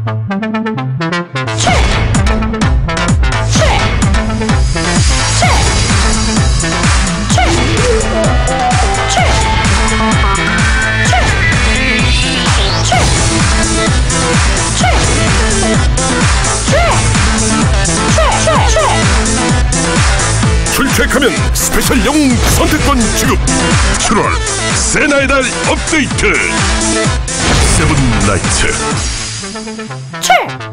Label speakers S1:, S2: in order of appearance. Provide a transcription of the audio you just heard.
S1: 출첵하면 스페셜 영웅 선택권 지급. 7월 세나의 달 업데이트 세븐라이트.